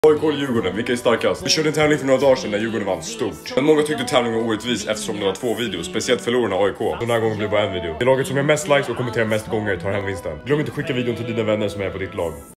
AIK eller Djurgården, vilka är starkast? Vi körde en tävling för några dagar sedan när Djurgården vann stort. Men många tyckte tävlingen var orättvis eftersom det var 2 videos, speciellt förlorarna AIK. Så den här gången blir det bara en video. Det laget som är mest likes och kommenterar mest gånger tar hem vinsten. Glöm inte skicka videon till dina vänner som är på ditt lag.